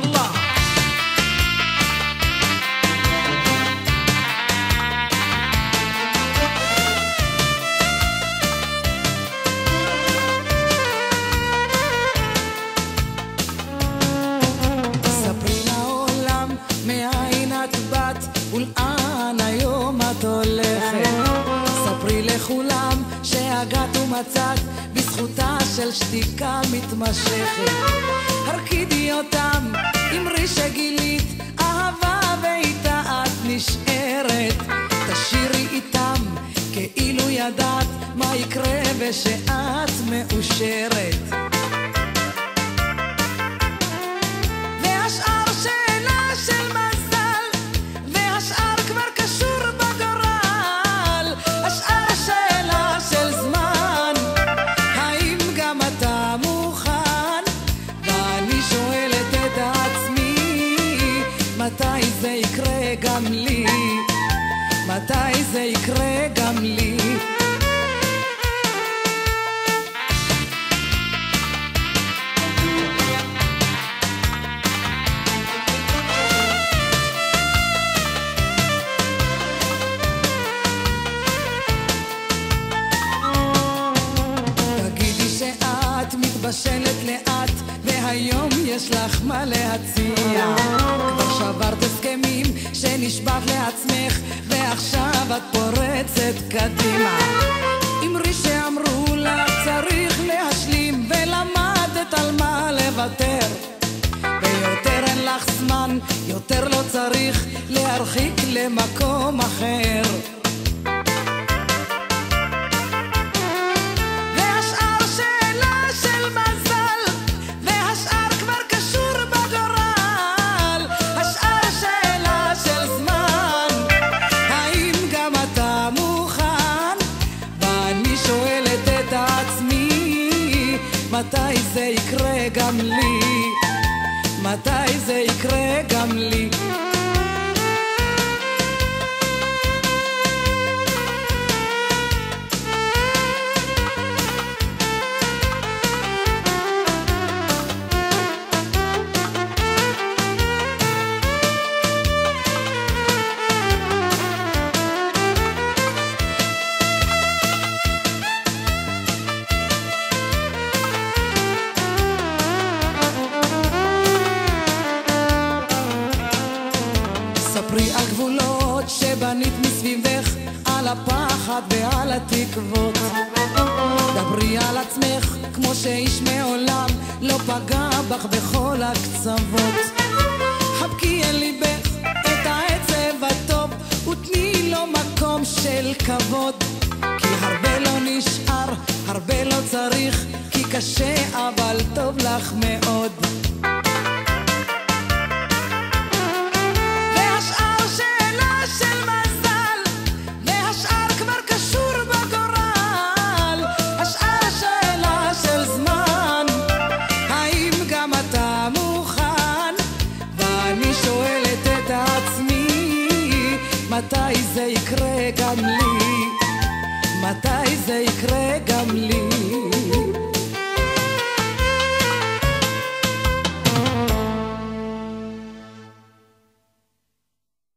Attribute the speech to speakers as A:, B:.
A: יאללה.
B: ספרי לעולם מאין את באת ולאן היום את הולכת. ספרי לכולם שהגעת ומצאת בזכותה של שתיקה מתמשכת. הרקידי אותם, אמרי שגילית אהבה ואיתה את נשארת. תשירי איתם כאילו ידעת מה יקרה ושאת מאושרת. והשאר שאלה של מזל, והשאר כבר קשור בגורל. השאר שאלה של זמן, האם גם אתה מוכן? ואני שואלת את עצמי, מתי זה יקרה גם לי? מתי זה יקרה גם לי? תגידי שאת מתבשלת לאט והיום יש לך מה להציע. כבר שברת הסכמים שנשבעת לעצמך ועכשיו את פורצת קדימה. אמרי שאמרו לך צריך להשלים ולמדת על מה לוותר. ויותר אין לך זמן, יותר לא צריך להרחיק למקום אחר. והשאר שאלה של מזל, והשאר כבר קשור בגורל. השאר שאלה של זמן, האם גם אתה מוכן? ואני שואלת את עצמי, מתי זה יקרה גם לי? מתי זה יקרה גם לי? ספרי על גבולות שבנית מסביבך, על הפחד ועל התקוות. דברי על עצמך כמו שאיש מעולם לא פגע בך בכל הקצוות. חבקי אל ליבך את העצב הטוב ותני לו מקום של כבוד. כי הרבה לא נשאר, הרבה לא צריך, כי קשה אבל טוב לך מאוד. מתי זה יקרה גם לי? מתי זה יקרה גם לי?